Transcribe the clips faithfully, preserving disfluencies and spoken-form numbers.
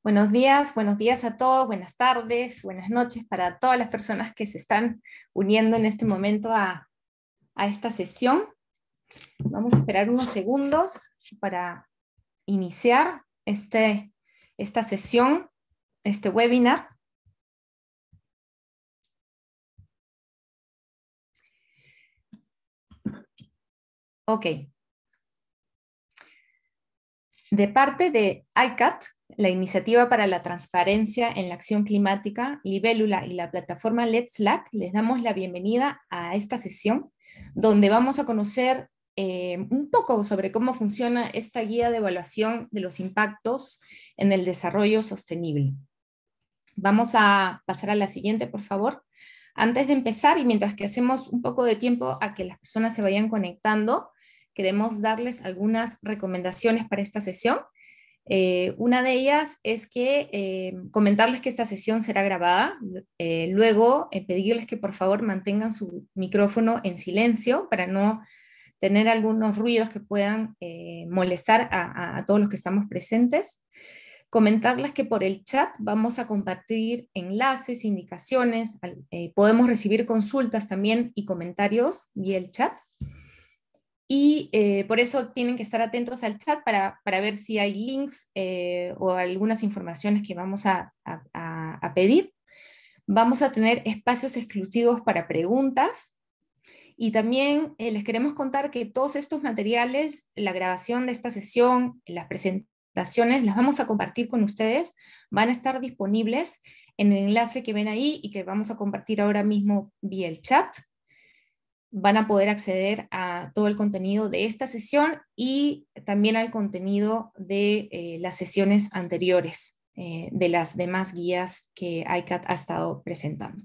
Buenos días, buenos días a todos, buenas tardes, buenas noches para todas las personas que se están uniendo en este momento a, a esta sesión. Vamos a esperar unos segundos para iniciar este, esta sesión, este webinar. Ok. De parte de I C A T, la Iniciativa para la Transparencia en la Acción Climática, Libélula y la plataforma Let's Lac, les damos la bienvenida a esta sesión, donde vamos a conocer eh, un poco sobre cómo funciona esta guía de evaluación de los impactos en el desarrollo sostenible. Vamos a pasar a la siguiente, por favor. Antes de empezar, y mientras que hacemos un poco de tiempo a que las personas se vayan conectando, queremos darles algunas recomendaciones para esta sesión. Eh, una de ellas es que eh, comentarles que esta sesión será grabada, eh, luego eh, pedirles que por favor mantengan su micrófono en silencio para no tener algunos ruidos que puedan eh, molestar a, a, a todos los que estamos presentes. Comentarles que por el chat vamos a compartir enlaces, indicaciones, eh, podemos recibir consultas también y comentarios vía el chat. Y eh, por eso tienen que estar atentos al chat para, para ver si hay links eh, o algunas informaciones que vamos a, a, a pedir. Vamos a tener espacios exclusivos para preguntas. Y también eh, les queremos contar que todos estos materiales, la grabación de esta sesión, las presentaciones, las vamos a compartir con ustedes. Van a estar disponibles en el enlace que ven ahí y que vamos a compartir ahora mismo vía el chat. Van a poder acceder a todo el contenido de esta sesión y también al contenido de eh, las sesiones anteriores, eh, de las demás guías que I C A T ha estado presentando.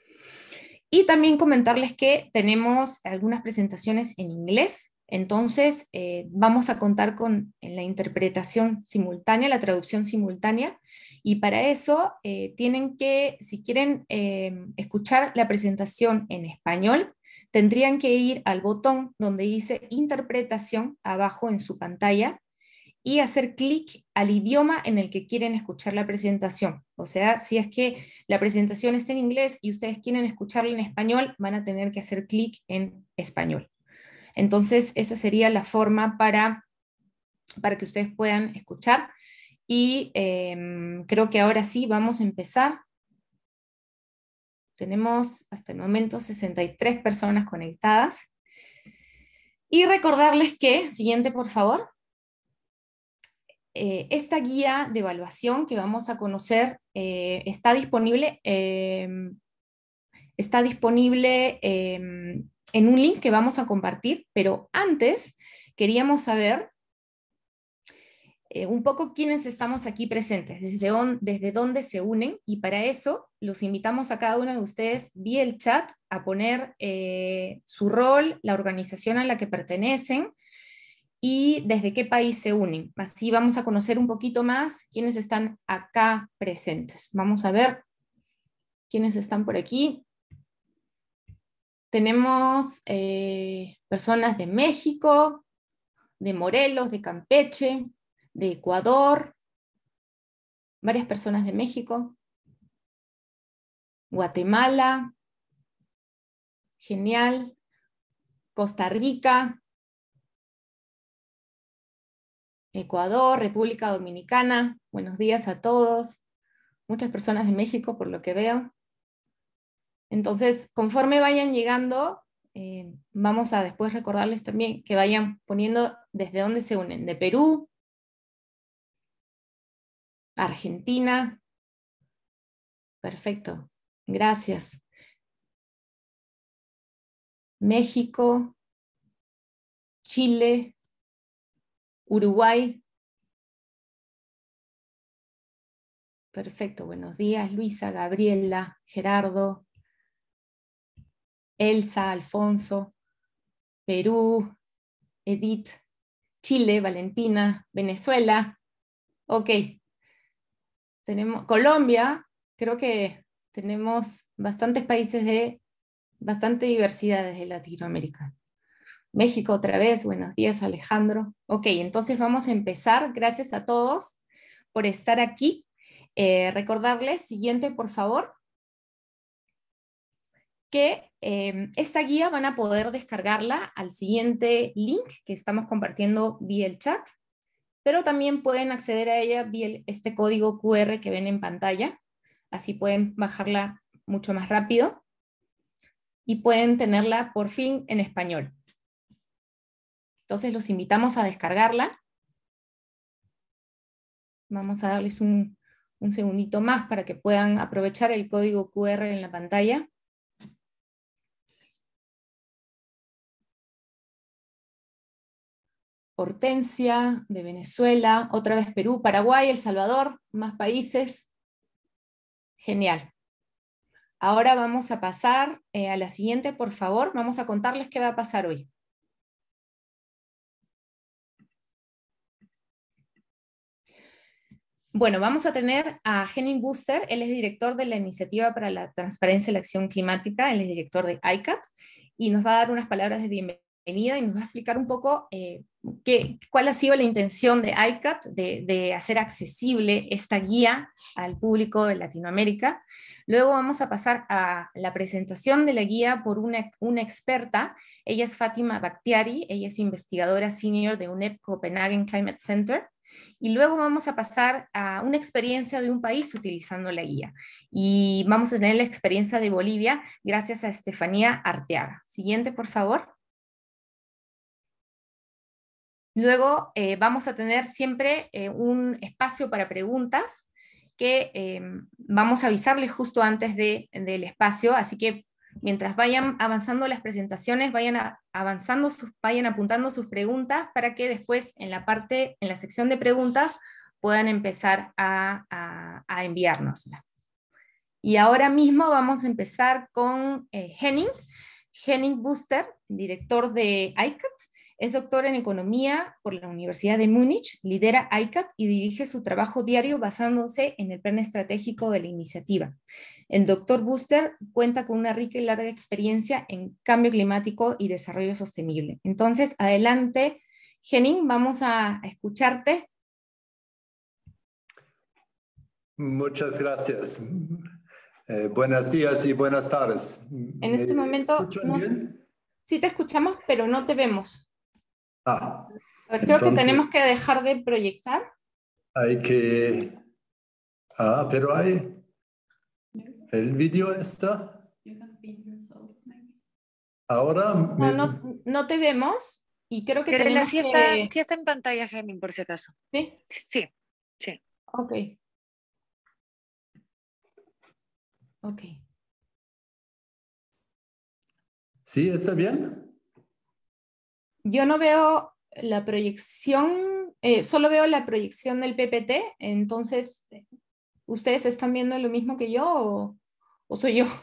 Y también comentarles que tenemos algunas presentaciones en inglés, entonces eh, vamos a contar con la interpretación simultánea, la traducción simultánea, y para eso eh, tienen que, si quieren eh, escuchar la presentación en español, tendrían que ir al botón donde dice interpretación abajo en su pantalla y hacer clic al idioma en el que quieren escuchar la presentación. O sea, si es que la presentación está en inglés y ustedes quieren escucharla en español, van a tener que hacer clic en español. Entonces, esa sería la forma para, para que ustedes puedan escuchar. Y eh, creo que ahora sí vamos a empezar. Tenemos hasta el momento sesenta y tres personas conectadas. Y recordarles que, siguiente por favor, eh, esta guía de evaluación que vamos a conocer eh, está disponible, eh, está disponible eh, en un link que vamos a compartir, pero antes queríamos saber Eh, un poco quiénes estamos aquí presentes, desde, on, desde dónde se unen, y para eso los invitamos a cada uno de ustedes vía el chat a poner eh, su rol, la organización a la que pertenecen y desde qué país se unen. Así vamos a conocer un poquito más quiénes están acá presentes. Vamos a ver quiénes están por aquí. Tenemos eh, personas de México, de Morelos, de Campeche, de Ecuador, varias personas de México, Guatemala, genial, Costa Rica, Ecuador, República Dominicana, buenos días a todos, muchas personas de México por lo que veo. Entonces, conforme vayan llegando, eh, vamos a después recordarles también que vayan poniendo desde dónde se unen, de Perú, Argentina. Perfecto, gracias. México, Chile, Uruguay. Perfecto, buenos días, Luisa, Gabriela, Gerardo, Elsa, Alfonso, Perú, Edith, Chile, Valentina, Venezuela. Ok, tenemos Colombia, creo que tenemos bastantes países de bastante diversidad desde Latinoamérica. México otra vez, buenos días Alejandro. Ok, entonces vamos a empezar, gracias a todos por estar aquí. Eh, recordarles, siguiente por favor, que eh, esta guía van a poder descargarla al siguiente link que estamos compartiendo vía el chat, pero también pueden acceder a ella vía este código cu erre que ven en pantalla, así pueden bajarla mucho más rápido y pueden tenerla por fin en español. Entonces los invitamos a descargarla. Vamos a darles un, un segundito más para que puedan aprovechar el código cu erre en la pantalla. Hortensia, de Venezuela, otra vez Perú, Paraguay, El Salvador, más países. Genial. Ahora vamos a pasar eh, a la siguiente, por favor. Vamos a contarles qué va a pasar hoy. Bueno, vamos a tener a Henning Buster, él es director de la Iniciativa para la Transparencia y la Acción Climática, él es director de I C A T, y nos va a dar unas palabras de bienvenida y nos va a explicar un poco eh, qué, cuál ha sido la intención de I C A T de, de hacer accesible esta guía al público de Latinoamérica. Luego vamos a pasar a la presentación de la guía por una, una experta, ella es Fátima Bakhtiari, ella es investigadora senior de U N E P Copenhagen Climate Center. Y luego vamos a pasar a una experiencia de un país utilizando la guía. Y vamos a tener la experiencia de Bolivia gracias a Estefanía Arteaga. Siguiente, por favor. Luego eh, vamos a tener siempre eh, un espacio para preguntas que eh, vamos a avisarles justo antes de, del espacio, así que mientras vayan avanzando las presentaciones, vayan a, avanzando, sus, vayan apuntando sus preguntas para que después en la parte, en la sección de preguntas, puedan empezar a, a, a enviárnoslas. Y ahora mismo vamos a empezar con eh, Henning. Henning Buster, director de I C A T, es doctor en Economía por la Universidad de Múnich, lidera I C A T y dirige su trabajo diario basándose en el plan estratégico de la iniciativa. El doctor Buster cuenta con una rica y larga experiencia en cambio climático y desarrollo sostenible. Entonces, adelante, Henning, vamos a escucharte. Muchas gracias. Eh, buenos días y buenas tardes. En este momento, ¿escuchan no, bien? Sí te escuchamos, pero no te vemos. Ah, A ver, creo entonces que tenemos que dejar de proyectar. hay que... Ah, pero hay... ¿El vídeo está? Ahora No, me... no, no te vemos y creo que Querela, tenemos sí está, que... sí está en pantalla, Henning, por si acaso. ¿Sí? Sí, sí. Ok. Ok. ¿Sí? ¿Está bien? Yo no veo la proyección, eh, solo veo la proyección del P P T, entonces, ¿ustedes están viendo lo mismo que yo o, o soy yo?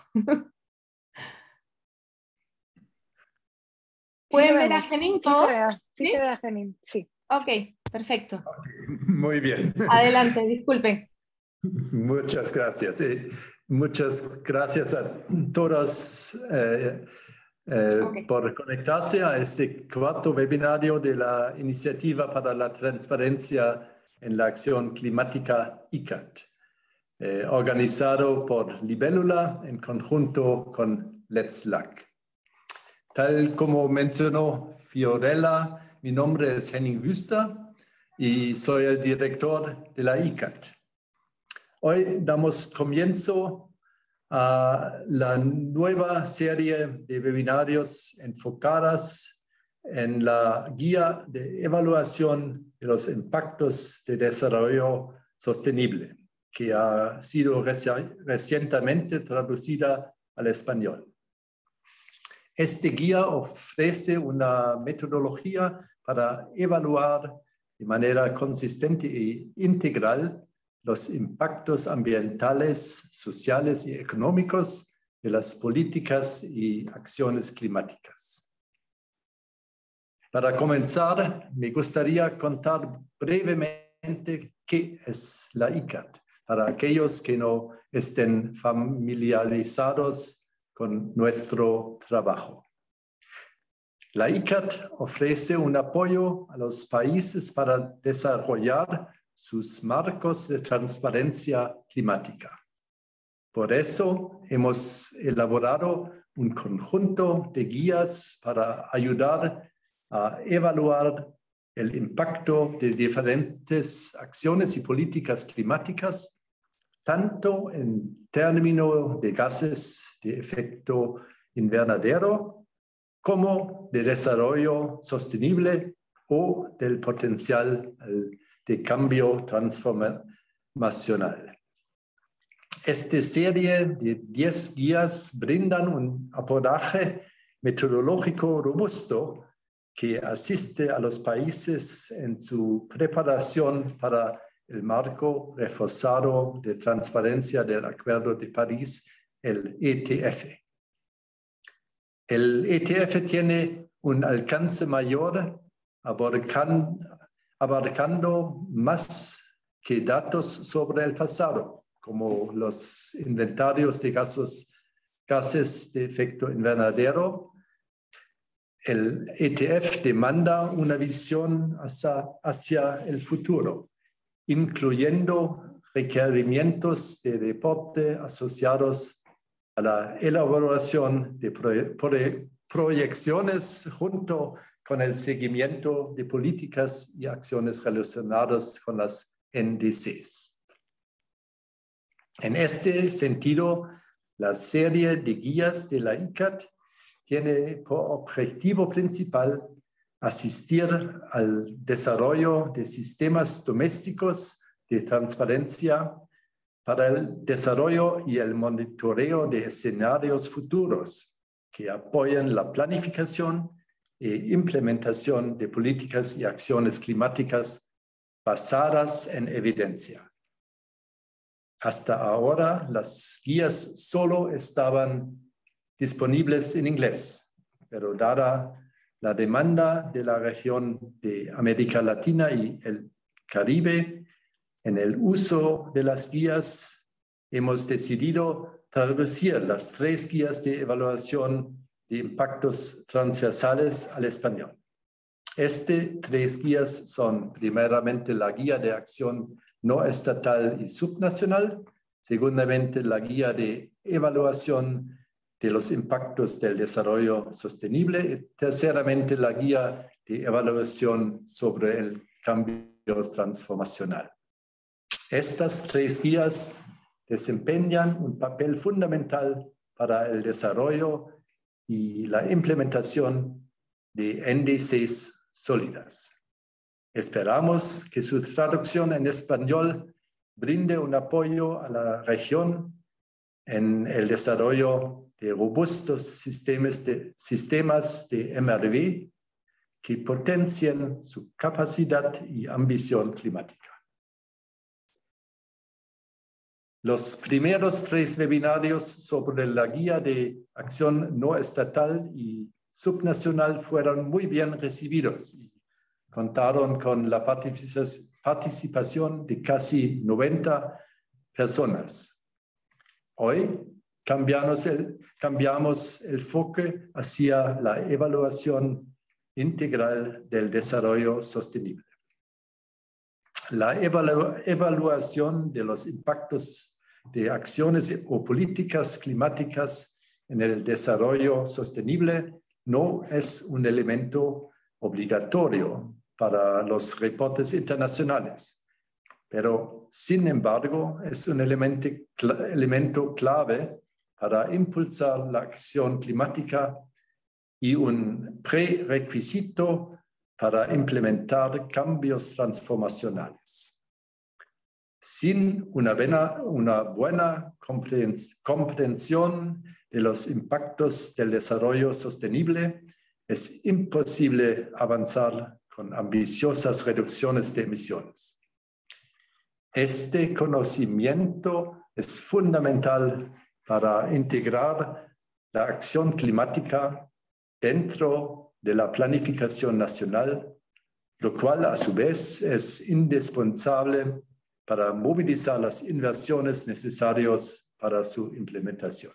¿Pueden ver a Henning Sí se todos? ve, a- sí, ¿Sí? se ve a Henning, sí. Ok, perfecto. Muy bien. Adelante, disculpen. Muchas gracias. Eh, muchas gracias a todos eh, eh, Okay. por conectarse a este cuarto webinario de la Iniciativa para la Transparencia en la Acción Climática I C A T, eh, organizado por Libélula en conjunto con Let's Luck. Tal como mencionó Fiorella, mi nombre es Henning Buster y soy el director de la I C A T. Hoy damos comienzo a la nueva serie de webinarios enfocadas en la guía de evaluación de los impactos de desarrollo sostenible, que ha sido reci- recientemente traducida al español. Este guía ofrece una metodología para evaluar de manera consistente e integral los impactos ambientales, sociales y económicos de las políticas y acciones climáticas. Para comenzar, me gustaría contar brevemente qué es la I C A T, para aquellos que no estén familiarizados con nuestro trabajo. La I C A T ofrece un apoyo a los países para desarrollar sus marcos de transparencia climática. Por eso hemos elaborado un conjunto de guías para ayudar a evaluar el impacto de diferentes acciones y políticas climáticas, tanto en términos de gases de efecto invernadero como de desarrollo sostenible o del potencial de cambio transformacional. Esta serie de diez guías brindan un abordaje metodológico robusto que asiste a los países en su preparación para el marco reforzado de transparencia del Acuerdo de París, el E T F. El E T F tiene un alcance mayor, abarcando, abarcando más que datos sobre el pasado, como los inventarios de gases, gases de efecto invernadero. El E T F demanda una visión hacia, hacia el futuro, incluyendo requerimientos de reporte asociados a la elaboración de proye proye proyecciones junto con el seguimiento de políticas y acciones relacionadas con las N D Cs. En este sentido, la serie de guías de la I C A T tiene por objetivo principal asistir al desarrollo de sistemas domésticos de transparencia para el desarrollo y el monitoreo de escenarios futuros que apoyen la planificación e implementación de políticas y acciones climáticas basadas en evidencia. Hasta ahora, las guías solo estaban disponibles en inglés, pero dada la demanda de la región de América Latina y el Caribe en el uso de las guías, hemos decidido traducir las tres guías de evaluación de impactos transversales al español. Estas tres guías son primeramente la guía de acción no estatal y subnacional, segundamente la guía de evaluación de los impactos del desarrollo sostenible y terceramente la guía de evaluación sobre el cambio transformacional. Estas tres guías desempeñan un papel fundamental para el desarrollo y la implementación de N D Cs sólidas. Esperamos que su traducción en español brinde un apoyo a la región en el desarrollo de robustos sistemas de, sistemas de M R V que potencien su capacidad y ambición climática. Los primeros tres webinarios sobre la guía de acción no estatal y subnacional fueron muy bien recibidos y contaron con la participación de casi noventa personas. Hoy cambiamos el, cambiamos el foco hacia la evaluación integral del desarrollo sostenible. La evalu evaluación de los impactos de acciones o políticas climáticas en el desarrollo sostenible no es un elemento obligatorio para los reportes internacionales, pero sin embargo es un elemento, elemento clave para impulsar la acción climática y un prerequisito para implementar cambios transformacionales. Sin una buena, una buena comprensión de los impactos del desarrollo sostenible, es imposible avanzar con ambiciosas reducciones de emisiones. Este conocimiento es fundamental para integrar la acción climática dentro de la planificación nacional, lo cual a su vez es indispensable para movilizar las inversiones necesarias para su implementación.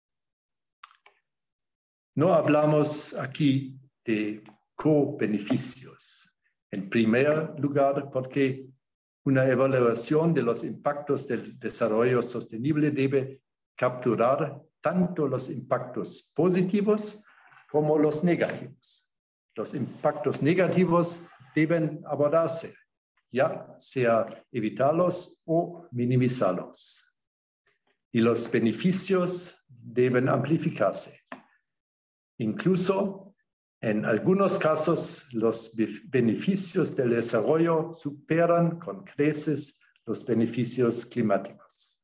No hablamos aquí de co-beneficios. En primer lugar, porque Una evaluación de los impactos del desarrollo sostenible debe capturar tanto los impactos positivos como los negativos. Los impactos negativos deben abordarse, ya sea evitarlos o minimizarlos. Y los beneficios deben amplificarse. Incluso, en algunos casos, los beneficios del desarrollo superan con creces los beneficios climáticos.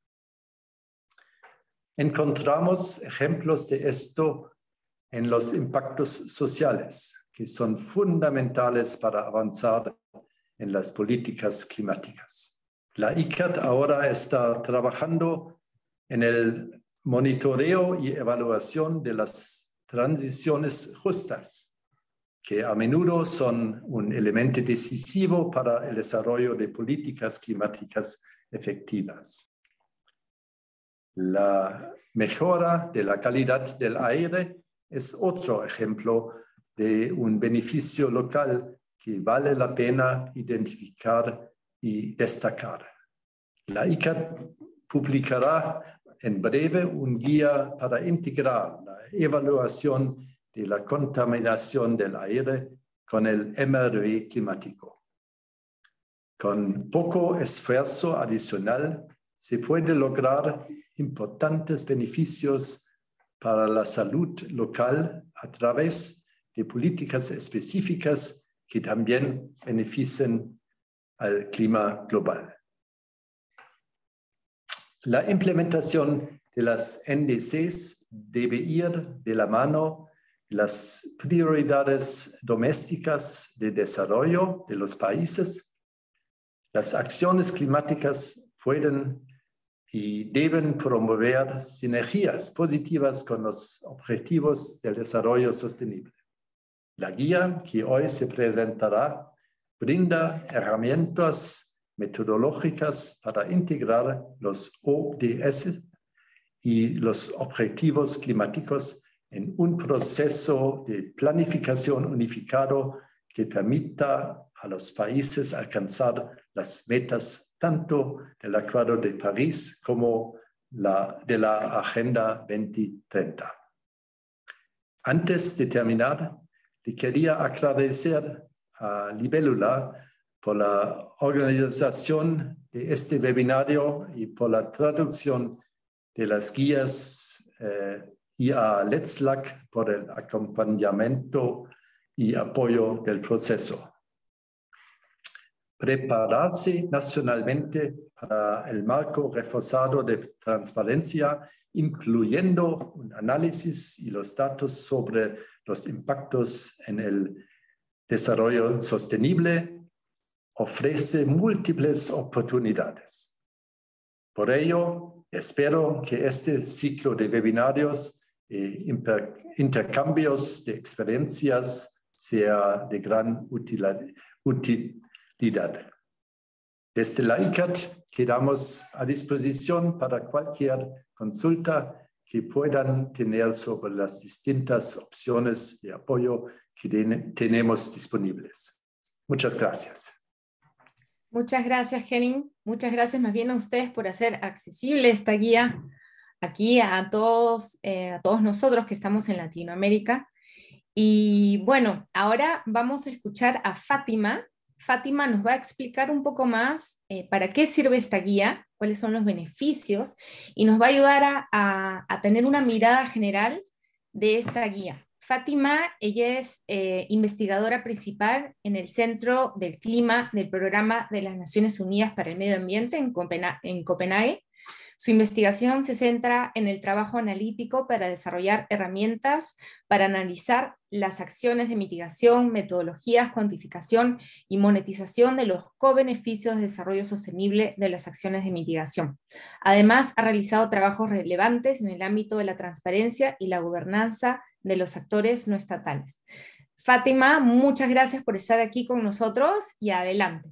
Encontramos ejemplos de esto en los impactos sociales, que son fundamentales para avanzar en las políticas climáticas. La I C A T ahora está trabajando en el monitoreo y evaluación de las transiciones justas, que a menudo son un elemento decisivo para el desarrollo de políticas climáticas efectivas. La mejora de la calidad del aire es otro ejemplo de un beneficio local que vale la pena identificar y destacar. La I C A T publicará en breve un guía para integrar la evaluación de la contaminación del aire con el M R V climático. Con poco esfuerzo adicional se puede lograr importantes beneficios para la salud local a través de políticas específicas que también beneficien al clima global. La implementación de las N D Cs debe ir de la mano de las prioridades domésticas de desarrollo de los países. Las acciones climáticas pueden y deben promover sinergias positivas con los objetivos del desarrollo sostenible. La guía que hoy se presentará brinda herramientas metodológicas para integrar los O D S y los objetivos climáticos en un proceso de planificación unificado que permita a los países alcanzar las metas tanto del Acuerdo de París como la, de la Agenda veinte treinta. Antes de terminar, le quería agradecer a Libélula por la organización de este webinario y por la traducción de las guías eh, y a LETSLAC por el acompañamiento y apoyo del proceso. Prepararse nacionalmente para el marco reforzado de transparencia, incluyendo un análisis y los datos sobre los impactos en el desarrollo sostenible, ofrece múltiples oportunidades. Por ello, espero que este ciclo de webinarios e intercambios de experiencias sea de gran utilidad. Desde la I C A T quedamos a disposición para cualquier consulta que puedan tener sobre las distintas opciones de apoyo que tenemos disponibles. Muchas gracias. Muchas gracias, Henning. Muchas gracias más bien a ustedes por hacer accesible esta guía aquí a todos, eh, a todos nosotros que estamos en Latinoamérica. Y bueno, ahora vamos a escuchar a Fátima. Fátima nos va a explicar un poco más eh, para qué sirve esta guía, cuáles son los beneficios, y nos va a ayudar a, a, a tener una mirada general de esta guía. Fátima, ella es eh, investigadora principal en el Centro del Clima del Programa de las Naciones Unidas para el Medio Ambiente en, Copenha- en Copenhague. Su investigación se centra en el trabajo analítico para desarrollar herramientas para analizar las acciones de mitigación, metodologías, cuantificación y monetización de los co-beneficios de desarrollo sostenible de las acciones de mitigación. Además, ha realizado trabajos relevantes en el ámbito de la transparencia y la gobernanza de los actores no estatales. Fátima, muchas gracias por estar aquí con nosotros y adelante.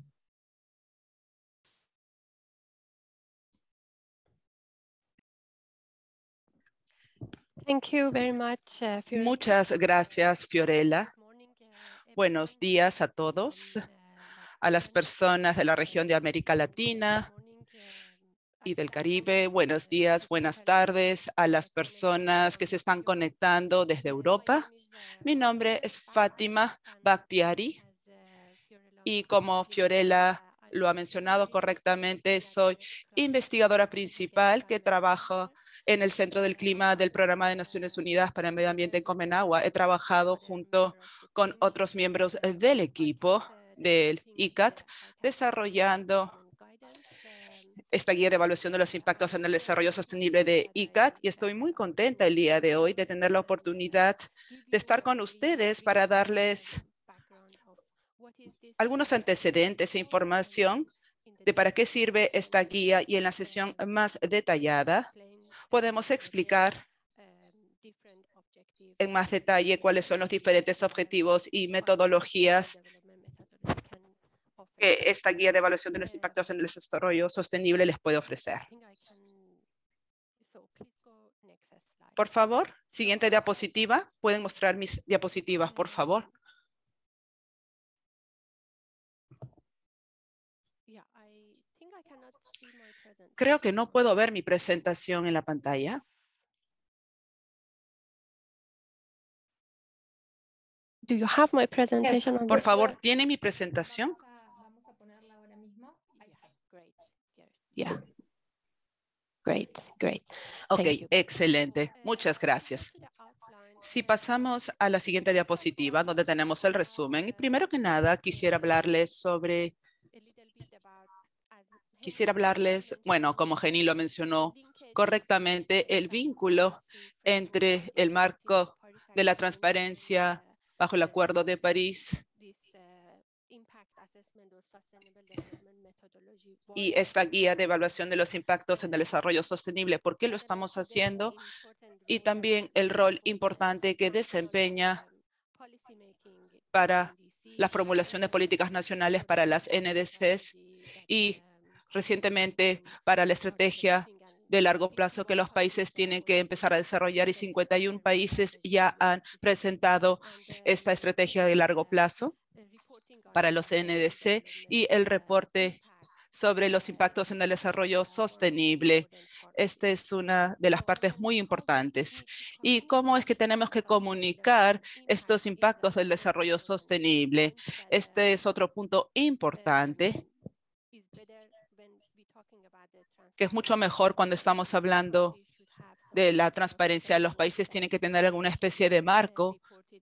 Thank you very much, uh, Fiorella. Muchas gracias, Fiorella. Buenos días a todos. a las personas de la región de América Latina y del Caribe. Buenos días, buenas tardes a las personas que se están conectando desde Europa. Mi nombre es Fátima Bakhtiari y como Fiorella lo ha mencionado correctamente, soy investigadora principal que trabajo en el Centro del Clima del Programa de Naciones Unidas para el Medio Ambiente en Copenhague. He trabajado junto con otros miembros del equipo del I C A T desarrollando esta guía de evaluación de los impactos en el desarrollo sostenible de I C A T y estoy muy contenta el día de hoy de tener la oportunidad de estar con ustedes para darles algunos antecedentes e información de para qué sirve esta guía, y en la sesión más detallada podemos explicar en más detalle cuáles son los diferentes objetivos y metodologías que esta guía de evaluación de los impactos en el desarrollo sostenible les puede ofrecer. Por favor, siguiente diapositiva. ¿Pueden mostrar mis diapositivas, por favor? Creo que no puedo ver mi presentación en la pantalla. Do you have my presentation on Por the favor, screen? ¿tiene mi presentación? Vamos a, vamos a ponerla ahora mismo. Ahí está. Great. Yeah. Great, great. Ok, Thank you. excelente. Muchas gracias. Si pasamos a la siguiente diapositiva, donde tenemos el resumen, y primero que nada quisiera hablarles sobre, quisiera hablarles, bueno, como Jenny lo mencionó correctamente, el vínculo entre el marco de la transparencia bajo el Acuerdo de París y esta guía de evaluación de los impactos en el desarrollo sostenible. ¿Por qué lo estamos haciendo? Y también el rol importante que desempeña para la formulación de políticas nacionales para las N D Cs y recientemente para la estrategia de largo plazo que los países tienen que empezar a desarrollar, y cincuenta y uno países ya han presentado esta estrategia de largo plazo para los N D C y el reporte sobre los impactos en el desarrollo sostenible. Esta es una de las partes muy importantes. ¿Y cómo es que tenemos que comunicar estos impactos del desarrollo sostenible? Este es otro punto importante, que es mucho mejor cuando estamos hablando de la transparencia. Los países tienen que tener alguna especie de marco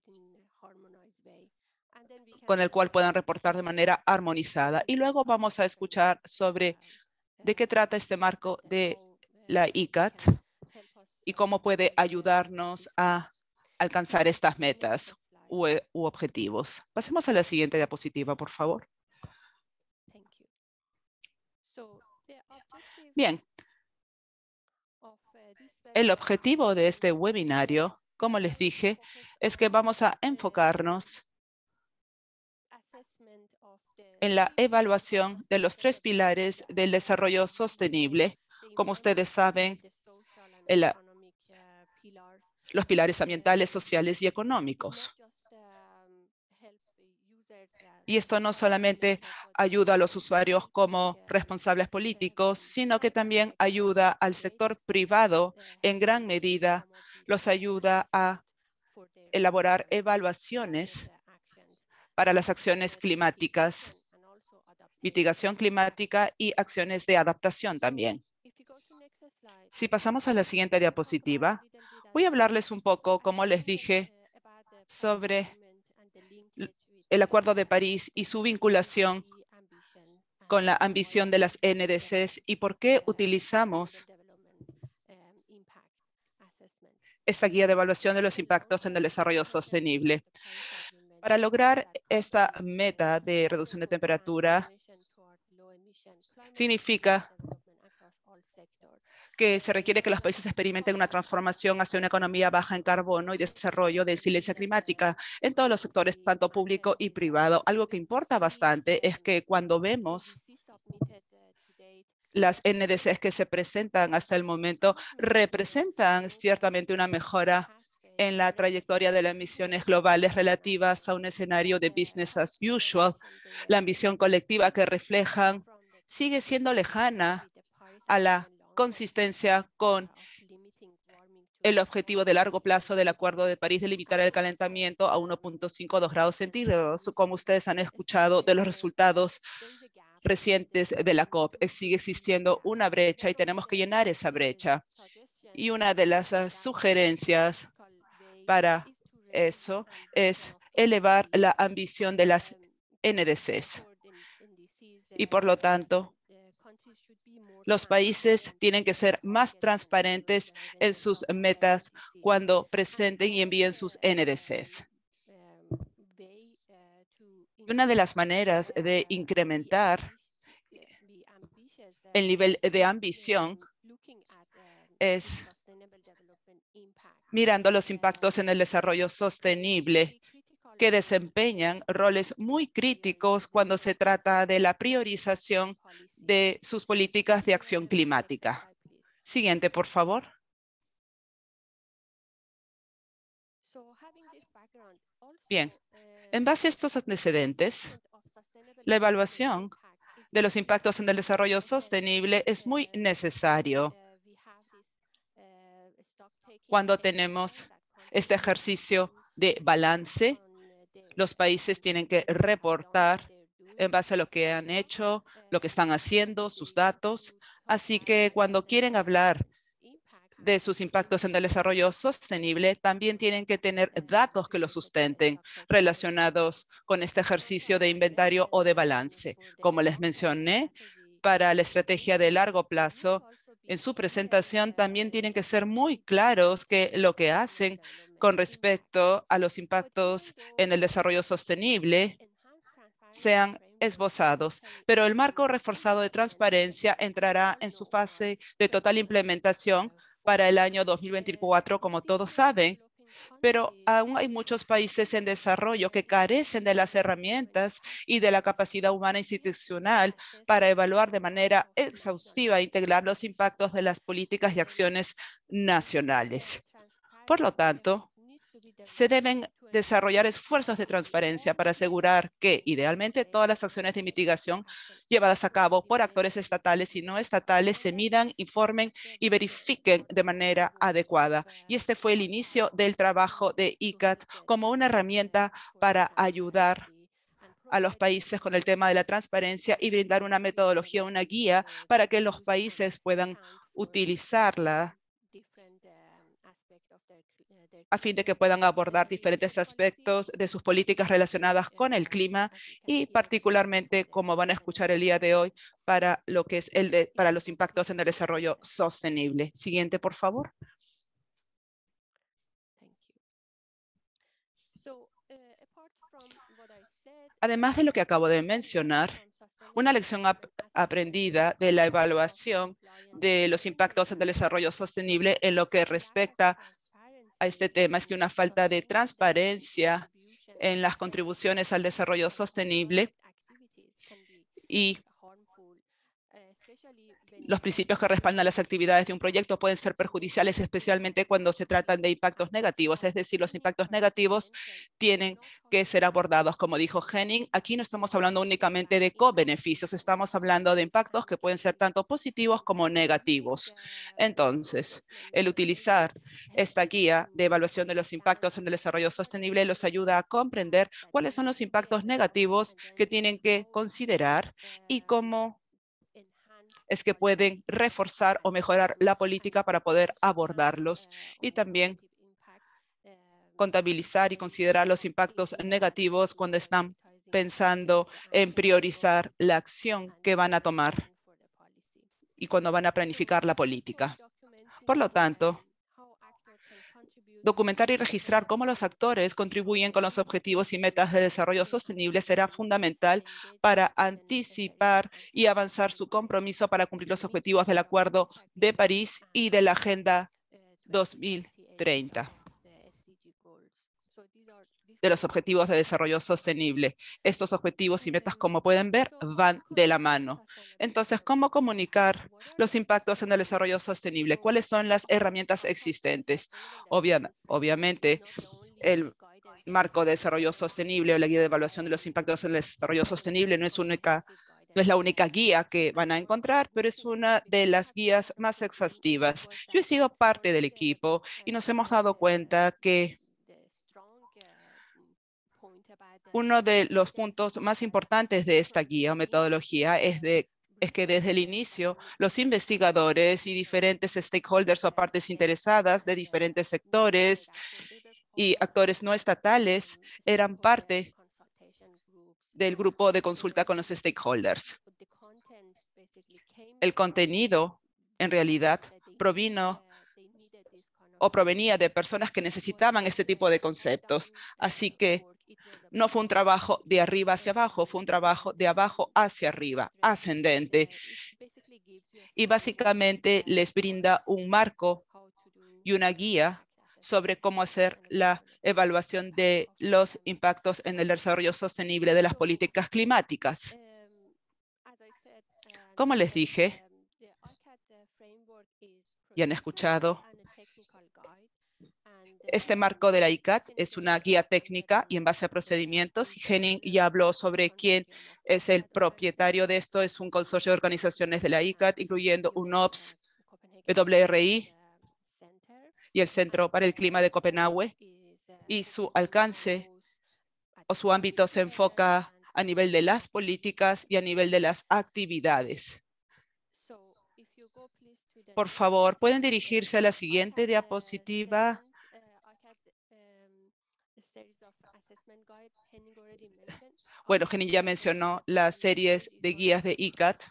con el cual puedan reportar de manera armonizada. Y luego vamos a escuchar sobre de qué trata este marco de la I C A T y cómo puede ayudarnos a alcanzar estas metas u, u objetivos. Pasemos a la siguiente diapositiva, por favor. Bien. El objetivo de este webinario, como les dije, es que vamos a enfocarnos en la evaluación de los tres pilares del desarrollo sostenible. Como ustedes saben, el, los pilares ambientales, sociales y económicos. Y esto no solamente ayuda a los usuarios como responsables políticos, sino que también ayuda al sector privado en gran medida, los ayuda a elaborar evaluaciones para las acciones climáticas, mitigación climática y acciones de adaptación también. Si pasamos a la siguiente diapositiva, voy a hablarles un poco, como les dije, sobre el Acuerdo de París y su vinculación con la ambición de las N D Cs y por qué utilizamos esta guía de evaluación de los impactos en el desarrollo sostenible. Para lograr esta meta de reducción de temperatura, significa que se requiere que los países experimenten una transformación hacia una economía baja en carbono y desarrollo de resiliencia climática en todos los sectores, tanto público y privado. Algo que importa bastante es que cuando vemos las N D Cs que se presentan hasta el momento, representan ciertamente una mejora en la trayectoria de las emisiones globales relativas a un escenario de business as usual. La ambición colectiva que reflejan sigue siendo lejana a la consistencia con el objetivo de largo plazo del Acuerdo de París de limitar el calentamiento a uno punto cinco a dos grados centígrados. Como ustedes han escuchado de los resultados recientes de la COP, sigue existiendo una brecha y tenemos que llenar esa brecha. Y una de las uh, sugerencias para eso es elevar la ambición de las N D Cs. Y por lo tanto, los países tienen que ser más transparentes en sus metas cuando presenten y envíen sus N D Cs. Y una de las maneras de incrementar el nivel de ambición es mirando los impactos en el desarrollo sostenible, que desempeñan roles muy críticos cuando se trata de la priorización de sus políticas de acción climática. Siguiente, por favor. Bien, en base a estos antecedentes, la evaluación de los impactos en el desarrollo sostenible es muy necesario cuando tenemos este ejercicio de balance. Los países tienen que reportar en base a lo que han hecho, lo que están haciendo, sus datos. Así que cuando quieren hablar de sus impactos en el desarrollo sostenible, también tienen que tener datos que lo sustenten relacionados con este ejercicio de inventario o de balance. Como les mencioné, para la estrategia de largo plazo, en su presentación también tienen que ser muy claros que lo que hacen con respecto a los impactos en el desarrollo sostenible sean esbozados, pero el marco reforzado de transparencia entrará en su fase de total implementación para el año dos mil veinticuatro, como todos saben, pero aún hay muchos países en desarrollo que carecen de las herramientas y de la capacidad humana institucional para evaluar de manera exhaustiva e integrar los impactos de las políticas y acciones nacionales. Por lo tanto, se deben desarrollar esfuerzos de transparencia para asegurar que, idealmente, todas las acciones de mitigación llevadas a cabo por actores estatales y no estatales se midan, informen y verifiquen de manera adecuada. Y este fue el inicio del trabajo de I C A T como una herramienta para ayudar a los países con el tema de la transparencia y brindar una metodología, una guía para que los países puedan utilizarla a fin de que puedan abordar diferentes aspectos de sus políticas relacionadas con el clima y particularmente, como van a escuchar el día de hoy, para lo que es el de, para los impactos en el desarrollo sostenible. Siguiente, por favor. Además de lo que acabo de mencionar, una lección ap aprendida de la evaluación de los impactos en el desarrollo sostenible en lo que respecta a este tema es que una falta de transparencia en las contribuciones al desarrollo sostenible y los principios que respaldan las actividades de un proyecto pueden ser perjudiciales, especialmente cuando se tratan de impactos negativos. Es decir, los impactos negativos tienen que ser abordados. Como dijo Henning, aquí no estamos hablando únicamente de co-beneficios, estamos hablando de impactos que pueden ser tanto positivos como negativos. Entonces, el utilizar esta guía de evaluación de los impactos en el desarrollo sostenible los ayuda a comprender cuáles son los impactos negativos que tienen que considerar y cómo es que pueden reforzar o mejorar la política para poder abordarlos y también contabilizar y considerar los impactos negativos cuando están pensando en priorizar la acción que van a tomar y cuando van a planificar la política. Por lo tanto, documentar y registrar cómo los actores contribuyen con los objetivos y metas de desarrollo sostenible será fundamental para anticipar y avanzar su compromiso para cumplir los objetivos del Acuerdo de París y de la Agenda dos mil treinta. de los Objetivos de Desarrollo Sostenible. Estos objetivos y metas, como pueden ver, van de la mano. Entonces, ¿cómo comunicar los impactos en el desarrollo sostenible? ¿Cuáles son las herramientas existentes? Obvia, obviamente, el marco de desarrollo sostenible o la guía de evaluación de los impactos en el desarrollo sostenible no es única, no es la única guía que van a encontrar, pero es una de las guías más exhaustivas. Yo he sido parte del equipo y nos hemos dado cuenta que uno de los puntos más importantes de esta guía o metodología es, de, es que desde el inicio los investigadores y diferentes stakeholders o partes interesadas de diferentes sectores y actores no estatales eran parte del grupo de consulta con los stakeholders. El contenido, en realidad, provino o provenía de personas que necesitaban este tipo de conceptos. Así que no fue un trabajo de arriba hacia abajo, fue un trabajo de abajo hacia arriba, ascendente. Y básicamente les brinda un marco y una guía sobre cómo hacer la evaluación de los impactos en el desarrollo sostenible de las políticas climáticas. Como les dije, y han escuchado, este marco de la I C A T es una guía técnica y en base a procedimientos. Henning ya habló sobre quién es el propietario de esto. Es un consorcio de organizaciones de la I C A T, incluyendo U N O P S, W R I y el Centro para el Clima de Copenhague. Y su alcance o su ámbito se enfoca a nivel de las políticas y a nivel de las actividades. Por favor, ¿pueden dirigirse a la siguiente diapositiva? Bueno, Henning ya mencionó las series de guías de I C A T.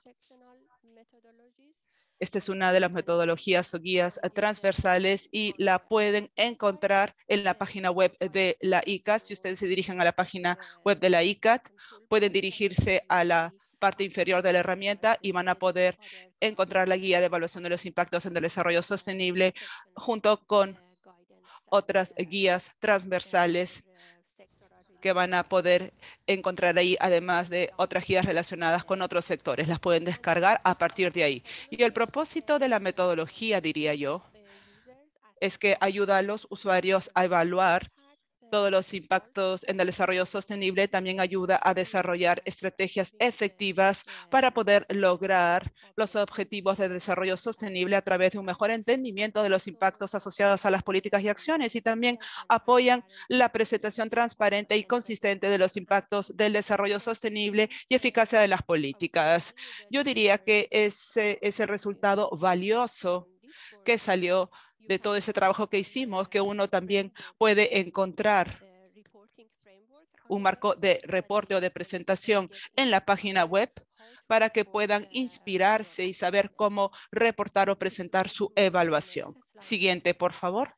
Esta es una de las metodologías o guías transversales y la pueden encontrar en la página web de la I C A T. Si ustedes se dirigen a la página web de la I C A T, pueden dirigirse a la parte inferior de la herramienta y van a poder encontrar la guía de evaluación de los impactos en el desarrollo sostenible junto con otras guías transversales que van a poder encontrar ahí, además de otras guías relacionadas con otros sectores. Las pueden descargar a partir de ahí. Y el propósito de la metodología, diría yo, es que ayuda a los usuarios a evaluar todos los impactos en el desarrollo sostenible. También ayuda a desarrollar estrategias efectivas para poder lograr los objetivos de desarrollo sostenible a través de un mejor entendimiento de los impactos asociados a las políticas y acciones, y también apoyan la presentación transparente y consistente de los impactos del desarrollo sostenible y eficacia de las políticas. Yo diría que ese es el resultado valioso que salió de todo ese trabajo que hicimos, que uno también puede encontrar un marco de reporte o de presentación en la página web para que puedan inspirarse y saber cómo reportar o presentar su evaluación. Siguiente, por favor.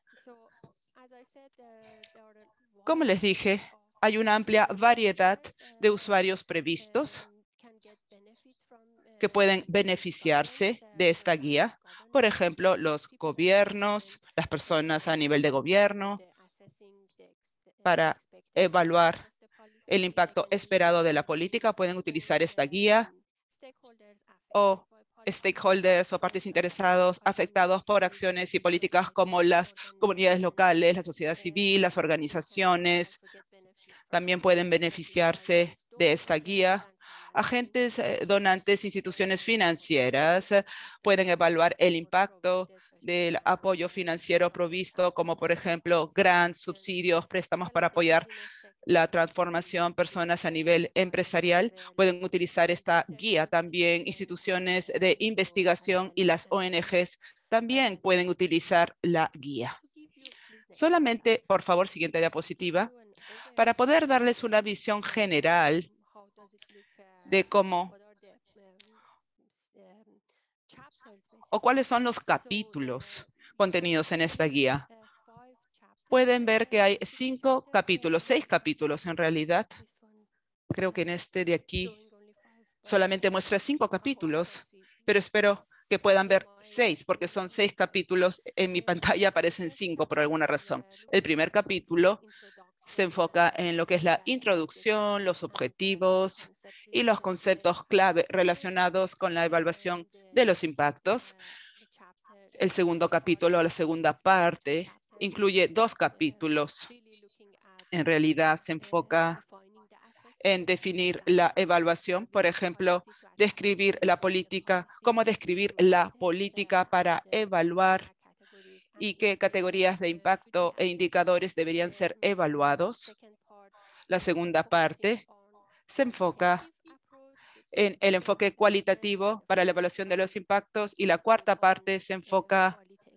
Como les dije, hay una amplia variedad de usuarios previstos que pueden beneficiarse de esta guía. Por ejemplo, los gobiernos, las personas a nivel de gobierno, para evaluar el impacto esperado de la política, pueden utilizar esta guía, o stakeholders o partes interesados afectados por acciones y políticas como las comunidades locales, la sociedad civil, las organizaciones, también pueden beneficiarse de esta guía. Agentes donantes, instituciones financieras pueden evaluar el impacto del apoyo financiero provisto, como por ejemplo grants, subsidios, préstamos para apoyar la transformación, personas a nivel empresarial. Pueden utilizar esta guía. También instituciones de investigación y las O N Ges también pueden utilizar la guía. Solamente, por favor, siguiente diapositiva, para poder darles una visión general de cómo o cuáles son los capítulos contenidos en esta guía. Pueden ver que hay cinco capítulos, seis capítulos en realidad. Creo que en este de aquí solamente muestra cinco capítulos, pero espero que puedan ver seis, porque son seis capítulos. En mi pantalla aparecen cinco por alguna razón. El primer capítulo se enfoca en lo que es la introducción, los objetivos y los conceptos clave relacionados con la evaluación de los impactos. El segundo capítulo, la segunda parte, incluye dos capítulos. En realidad se enfoca en definir la evaluación, por ejemplo, describir la política, cómo describir la política para evaluar y qué categorías de impacto e indicadores deberían ser evaluados. La segunda parte se enfoca en el enfoque cualitativo para la evaluación de los impactos y la cuarta parte se enfoca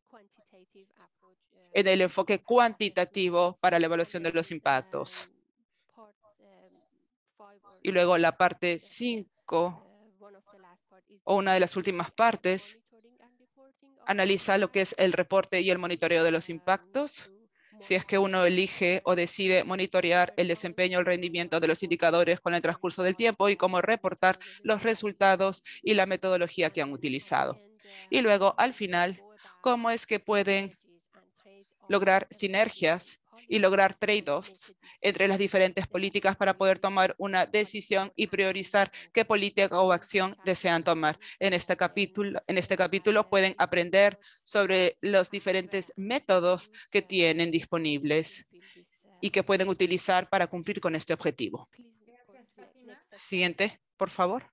en el enfoque cuantitativo para la evaluación de los impactos. Y luego la parte cinco, o una de las últimas partes, analiza lo que es el reporte y el monitoreo de los impactos. Si es que uno elige o decide monitorear el desempeño o el rendimiento de los indicadores con el transcurso del tiempo y cómo reportar los resultados y la metodología que han utilizado. Y luego, al final, cómo es que pueden lograr sinergias y lograr trade-offs entre las diferentes políticas para poder tomar una decisión y priorizar qué política o acción desean tomar. En este capítulo, en este capítulo pueden aprender sobre los diferentes métodos que tienen disponibles y que pueden utilizar para cumplir con este objetivo. Siguiente, por favor.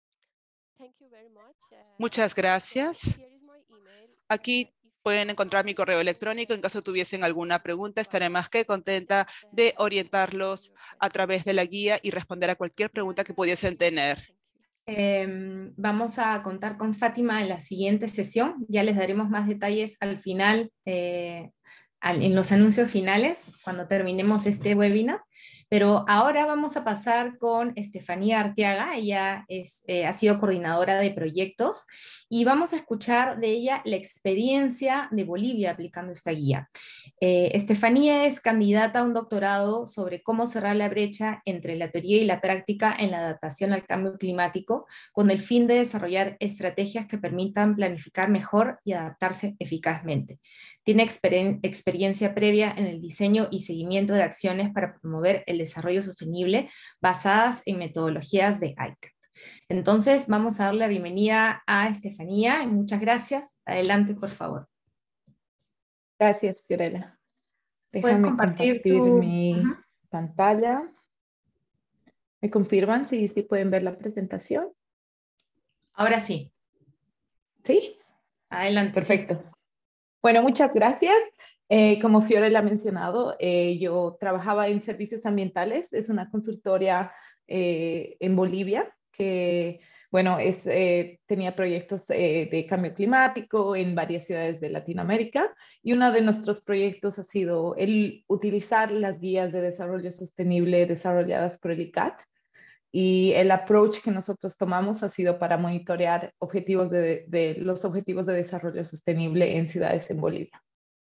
Muchas gracias. Aquí pueden encontrar mi correo electrónico. En caso tuviesen alguna pregunta, estaré más que contenta de orientarlos a través de la guía y responder a cualquier pregunta que pudiesen tener. Eh, vamos a contar con Fátima en la siguiente sesión. Ya les daremos más detalles al final, eh, al, en los anuncios finales, cuando terminemos este webinar. Pero ahora vamos a pasar con Estefanía Arteaga. Ella es, eh, ha sido coordinadora de proyectos y vamos a escuchar de ella la experiencia de Bolivia aplicando esta guía. Eh, Estefanía es candidata a un doctorado sobre cómo cerrar la brecha entre la teoría y la práctica en la adaptación al cambio climático, con el fin de desarrollar estrategias que permitan planificar mejor y adaptarse eficazmente. Tiene exper- experiencia previa en el diseño y seguimiento de acciones para promover el desarrollo sostenible basadas en metodologías de I C A T. Entonces, vamos a darle la bienvenida a Estefanía. Muchas gracias. Adelante, por favor. Gracias, Fiorella. Puedes Déjame compartir, compartir tu... mi uh-huh. pantalla. ¿Me confirman si, si pueden ver la presentación? Ahora sí. ¿Sí? Adelante. Perfecto. Sí. Bueno, muchas gracias. Eh, como Fiorella ha mencionado, eh, yo trabajaba en servicios ambientales. Es una consultoría eh, en Bolivia que, bueno, es, eh, tenía proyectos eh, de cambio climático en varias ciudades de Latinoamérica. Y uno de nuestros proyectos ha sido el utilizar las guías de desarrollo sostenible desarrolladas por el I C A T. Y el approach que nosotros tomamos ha sido para monitorear objetivos de, de los objetivos de desarrollo sostenible en ciudades en Bolivia.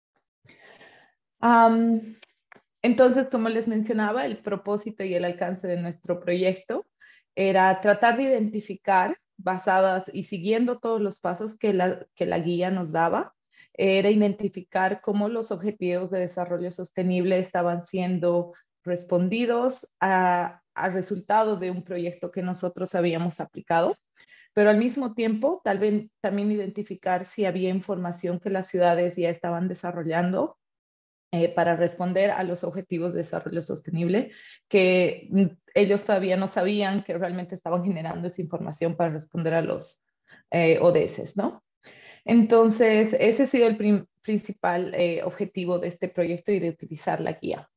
Um, entonces, como les mencionaba, el propósito y el alcance de nuestro proyecto era tratar de identificar, basadas y siguiendo todos los pasos que la, que la guía nos daba, era identificar cómo los objetivos de desarrollo sostenible estaban siendo respondidos a, al resultado de un proyecto que nosotros habíamos aplicado, pero al mismo tiempo tal vez también identificar si había información que las ciudades ya estaban desarrollando eh, para responder a los objetivos de desarrollo sostenible, que ellos todavía no sabían que realmente estaban generando esa información para responder a los eh, O D S, ¿no? Entonces, ese ha sido el prim principal eh, objetivo de este proyecto y de utilizar la guía.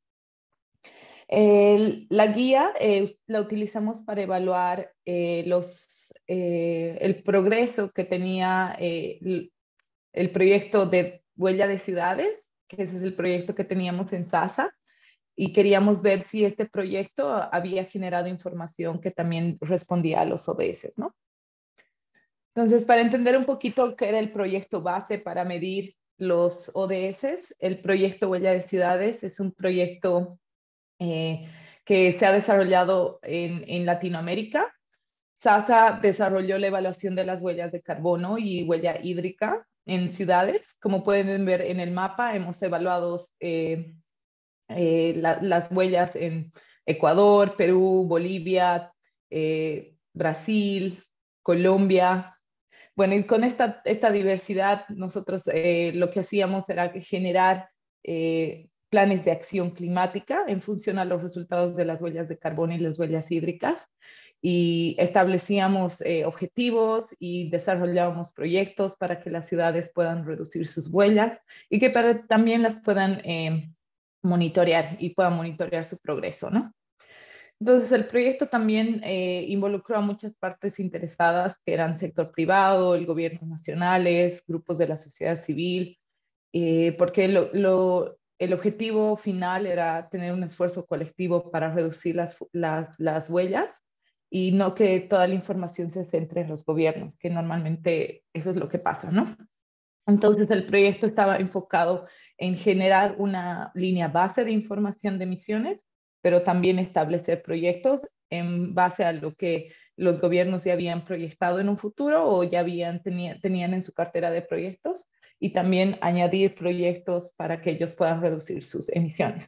El, la guía eh, la utilizamos para evaluar eh, los, eh, el progreso que tenía eh, el, el proyecto de Huella de Ciudades, que ese es el proyecto que teníamos en SASA, y queríamos ver si este proyecto había generado información que también respondía a los O D S, ¿no? Entonces, para entender un poquito qué era el proyecto base para medir los O D S, el proyecto Huella de Ciudades es un proyecto eh, que se ha desarrollado en, en Latinoamérica. SASA desarrolló la evaluación de las huellas de carbono y huella hídrica en ciudades. Como pueden ver en el mapa, hemos evaluado eh, eh, la, las huellas en Ecuador, Perú, Bolivia, eh, Brasil, Colombia. Bueno, y con esta, esta diversidad nosotros eh, lo que hacíamos era generar eh, planes de acción climática en función a los resultados de las huellas de carbono y las huellas hídricas, y establecíamos eh, objetivos y desarrollábamos proyectos para que las ciudades puedan reducir sus huellas y que para, también las puedan eh, monitorear y puedan monitorear su progreso, ¿no? Entonces, el proyecto también eh, involucró a muchas partes interesadas, que eran sector privado, el gobierno nacionales, grupos de la sociedad civil, eh, porque lo, lo, el objetivo final era tener un esfuerzo colectivo para reducir las, las, las huellas y no que toda la información se centre en los gobiernos, que normalmente eso es lo que pasa, ¿no? Entonces, el proyecto estaba enfocado en generar una línea base de información de emisiones, pero también establecer proyectos en base a lo que los gobiernos ya habían proyectado en un futuro o ya habían, tenía, tenían en su cartera de proyectos, y también añadir proyectos para que ellos puedan reducir sus emisiones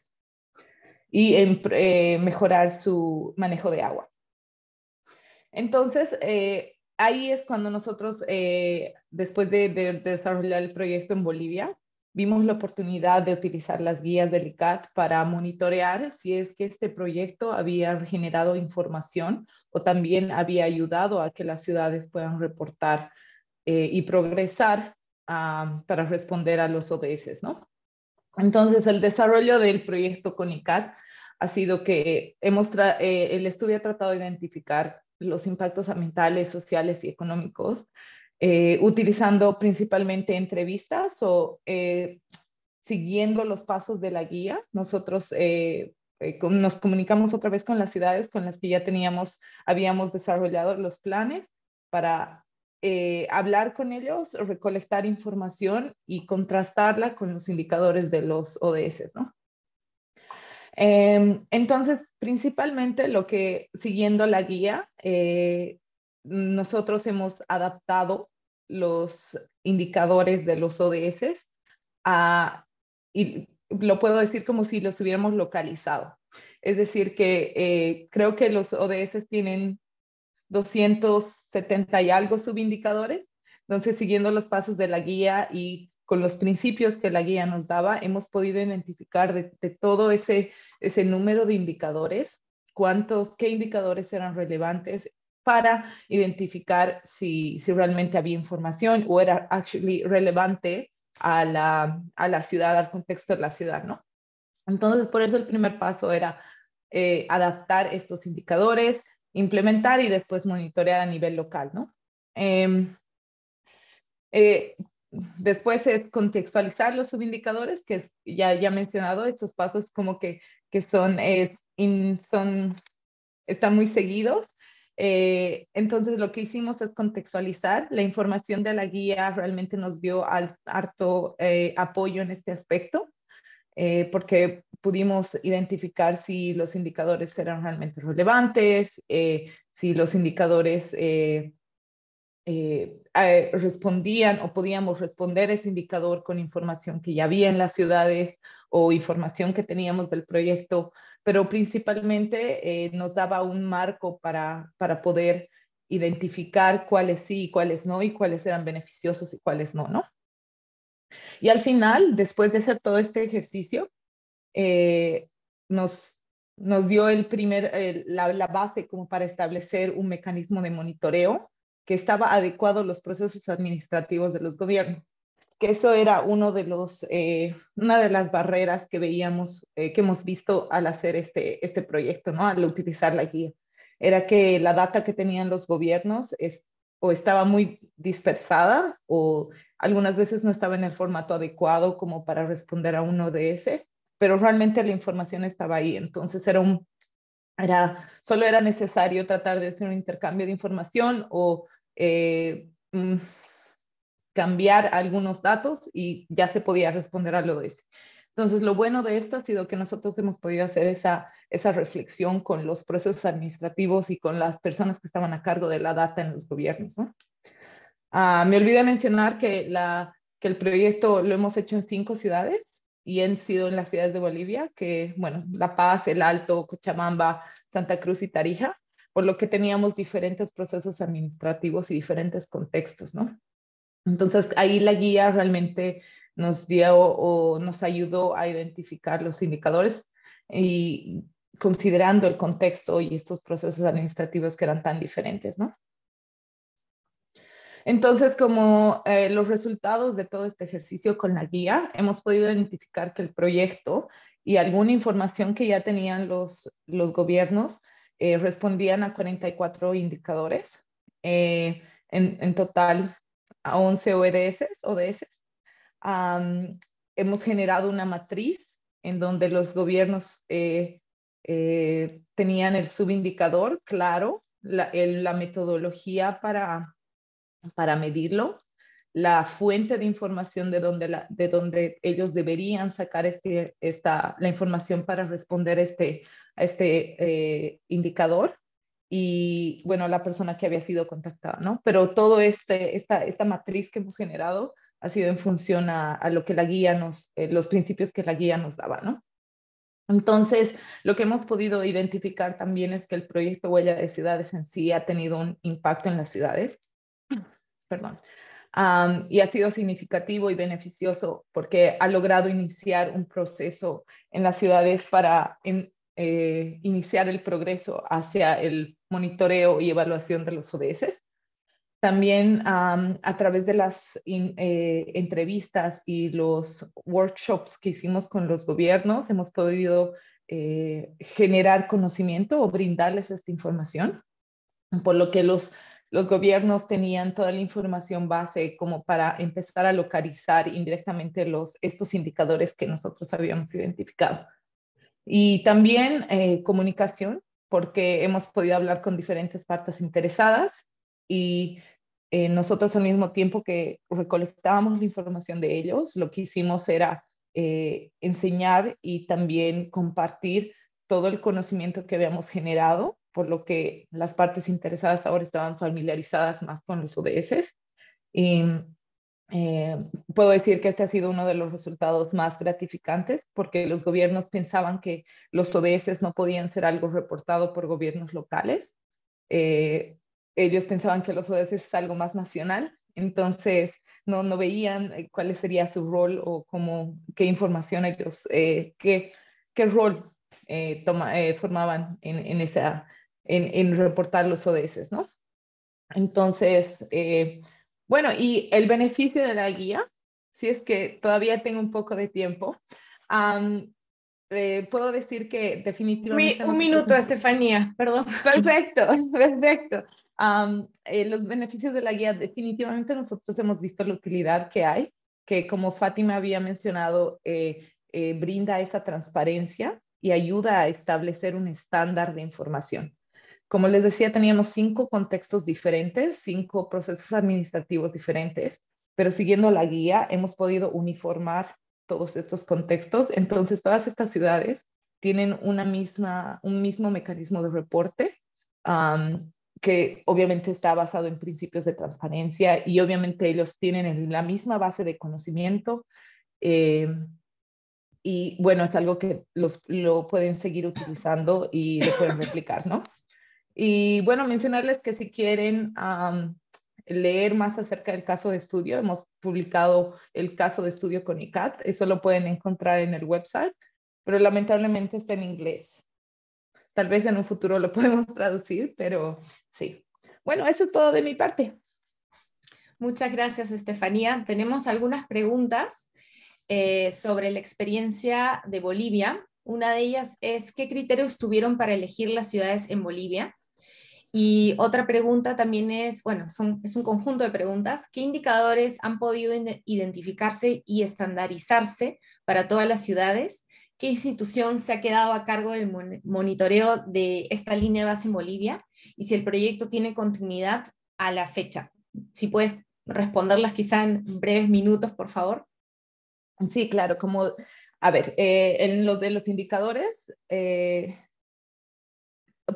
y en, eh, mejorar su manejo de agua. Entonces, eh, ahí es cuando nosotros, eh, después de, de, de desarrollar el proyecto en Bolivia, vimos la oportunidad de utilizar las guías del I C A T para monitorear si es que este proyecto había generado información o también había ayudado a que las ciudades puedan reportar eh, y progresar um, para responder a los O D S, ¿no? Entonces, el desarrollo del proyecto con I C A T ha sido que hemos eh, el estudio ha tratado de identificar los impactos ambientales, sociales y económicos, eh, utilizando principalmente entrevistas o eh, siguiendo los pasos de la guía. Nosotros eh, eh, nos comunicamos otra vez con las ciudades con las que ya teníamos, habíamos desarrollado los planes para eh, hablar con ellos, recolectar información y contrastarla con los indicadores de los O D S, ¿no? Eh, entonces, principalmente lo que, siguiendo la guía, eh, nosotros hemos adaptado los indicadores de los O D S a, y lo puedo decir como si los hubiéramos localizado. Es decir, que eh, creo que los O D S tienen doscientos setenta y algo subindicadores. Entonces, siguiendo los pasos de la guía y con los principios que la guía nos daba, hemos podido identificar de, de todo ese, ese número de indicadores, cuántos, qué indicadores eran relevantes para identificar si, si realmente había información o era actually relevante a la, a la ciudad, al contexto de la ciudad, ¿no? Entonces, por eso el primer paso era eh, adaptar estos indicadores, implementar y después monitorear a nivel local, ¿no? Eh, eh, después es contextualizar los subindicadores, que es, ya ya mencionado, estos pasos como que, que son, eh, in, son, están muy seguidos. Eh, entonces lo que hicimos es contextualizar. La información de la guía realmente nos dio al, harto eh, apoyo en este aspecto, eh, porque pudimos identificar si los indicadores eran realmente relevantes, eh, si los indicadores eh, eh, eh, respondían o podíamos responder ese indicador con información que ya había en las ciudades o información que teníamos del proyecto, pero principalmente eh, nos daba un marco para, para poder identificar cuáles sí y cuáles no, y cuáles eran beneficiosos y cuáles no, ¿no? Y al final, después de hacer todo este ejercicio, eh, nos, nos dio el primer, eh, la, la base como para establecer un mecanismo de monitoreo que estaba adecuado a los procesos administrativos de los gobiernos. Que eso era uno de los, eh, una de las barreras que veíamos, eh, que hemos visto al hacer este, este proyecto, ¿no? Al utilizar la guía. Era que la data que tenían los gobiernos es, o estaba muy dispersada o algunas veces no estaba en el formato adecuado como para responder a un O D S, pero realmente la información estaba ahí. Entonces era un, era, solo era necesario tratar de hacer un intercambio de información o eh, mm, cambiar algunos datos y ya se podía responder al O D S. Entonces, lo bueno de esto ha sido que nosotros hemos podido hacer esa, esa reflexión con los procesos administrativos y con las personas que estaban a cargo de la data en los gobiernos, ¿no? Uh, me olvidé mencionar que, la, que el proyecto lo hemos hecho en cinco ciudades. y han sido en las ciudades de Bolivia, que, bueno, La Paz, El Alto, Cochabamba, Santa Cruz y Tarija, por lo que teníamos diferentes procesos administrativos y diferentes contextos, ¿no? Entonces, ahí la guía realmente nos dio o nos ayudó a identificar los indicadores y considerando el contexto y estos procesos administrativos que eran tan diferentes, ¿no? Entonces, como eh, los resultados de todo este ejercicio con la guía, hemos podido identificar que el proyecto y alguna información que ya tenían los, los gobiernos eh, respondían a cuarenta y cuatro indicadores, eh, en, en total a once O D S. O D S. Um, hemos generado una matriz en donde los gobiernos eh, eh, tenían el subindicador claro, la, el, la metodología para para medirlo, la fuente de información de donde, la, de donde ellos deberían sacar este, esta, la información para responder este, a este eh, indicador y, bueno, la persona que había sido contactada, ¿no? Pero todo este, esta, esta matriz que hemos generado ha sido en función a, a lo que la guía nos, eh, los principios que la guía nos daba, ¿no? Entonces, lo que hemos podido identificar también es que el proyecto Huella de Ciudades en sí ha tenido un impacto en las ciudades. Perdón, um, y ha sido significativo y beneficioso porque ha logrado iniciar un proceso en las ciudades para en, eh, iniciar el progreso hacia el monitoreo y evaluación de los O D S. También um, a través de las in, eh, entrevistas y los workshops que hicimos con los gobiernos, hemos podido eh, generar conocimiento o brindarles esta información, por lo que los Los gobiernos tenían toda la información base como para empezar a localizar indirectamente los, estos indicadores que nosotros habíamos identificado. Y también eh, comunicación, porque hemos podido hablar con diferentes partes interesadas y eh, nosotros al mismo tiempo que recolectábamos la información de ellos, lo que hicimos era eh, enseñar y también compartir todo el conocimiento que habíamos generado, por lo que las partes interesadas ahora estaban familiarizadas más con los O D S. Y eh, puedo decir que este ha sido uno de los resultados más gratificantes, porque los gobiernos pensaban que los O D S no podían ser algo reportado por gobiernos locales. Eh, ellos pensaban que los O D S es algo más nacional, entonces no, no veían cuál sería su rol o cómo, qué información ellos, eh, qué, qué rol eh, toma, eh, formaban en, en, esa, en, en reportar los O D S, ¿no? Entonces, eh, bueno, y el beneficio de la guía, si es que todavía tengo un poco de tiempo, um, eh, puedo decir que definitivamente... Un, un minuto, Estefanía, perdón. Perfecto, perfecto. Um, eh, los beneficios de la guía, definitivamente nosotros hemos visto la utilidad que hay, que como Fátima había mencionado, eh, eh, brinda esa transparencia y ayuda a establecer un estándar de información. Como les decía, teníamos cinco contextos diferentes, cinco procesos administrativos diferentes, pero siguiendo la guía hemos podido uniformar todos estos contextos. Entonces, todas estas ciudades tienen una misma, un mismo mecanismo de reporte um, que obviamente está basado en principios de transparencia y obviamente ellos tienen la misma base de conocimiento eh, y bueno, es algo que los, lo pueden seguir utilizando y lo pueden replicar, ¿no? Y bueno, mencionarles que si quieren um, leer más acerca del caso de estudio, hemos publicado el caso de estudio con I C A T, eso lo pueden encontrar en el website, pero lamentablemente está en inglés. Tal vez en un futuro lo podemos traducir, pero sí. Bueno, eso es todo de mi parte. Muchas gracias, Estefanía. Tenemos algunas preguntas eh, sobre la experiencia de Bolivia. Una de ellas es, ¿qué criterios tuvieron para elegir las ciudades en Bolivia? Y otra pregunta también es, bueno, son, es un conjunto de preguntas, ¿qué indicadores han podido identificarse y estandarizarse para todas las ciudades? ¿Qué institución se ha quedado a cargo del monitoreo de esta línea base en Bolivia? Y si el proyecto tiene continuidad a la fecha. Si puedes responderlas quizá en breves minutos, por favor. Sí, claro, como, a ver, eh, en lo de los indicadores, eh,